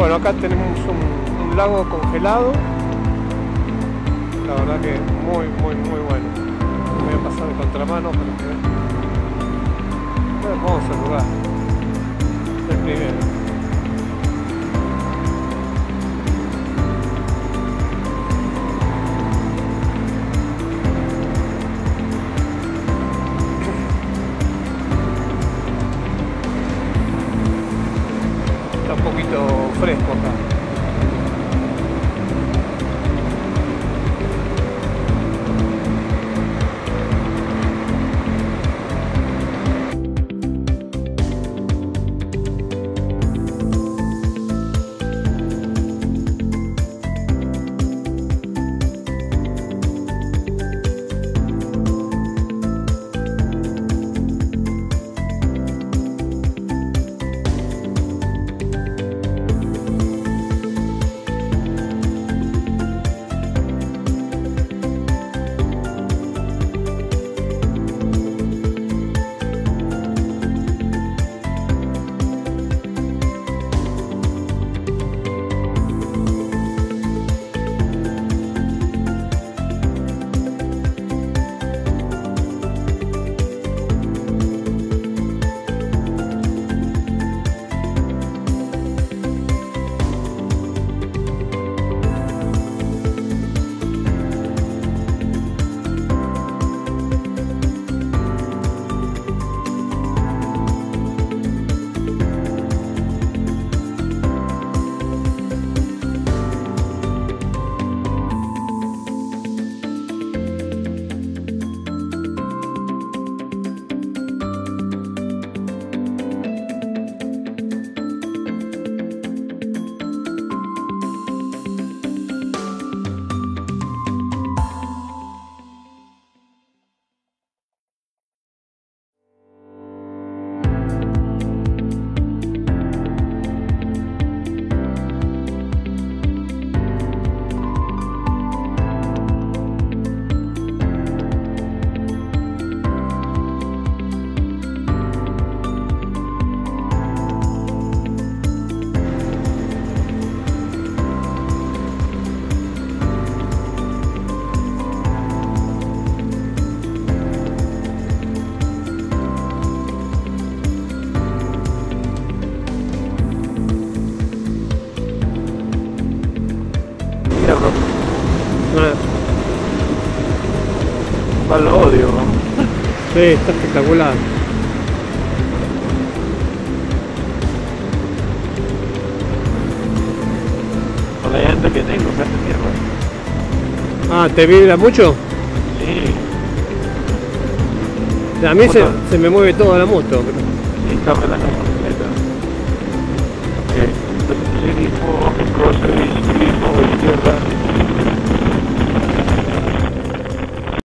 Bueno, acá tenemos un lago congelado. La verdad que muy bueno. Voy a pasar en contramano para que vean. Bueno, vamos al lugar. El primero. Está un poquito fresco acá. Lo odio, ¿no? Sí, está espectacular. Con la gente que tengo, que hace mierda. Ah, ¿te vibra mucho? Sí. A mí se me mueve toda la moto. Sí, está relajado.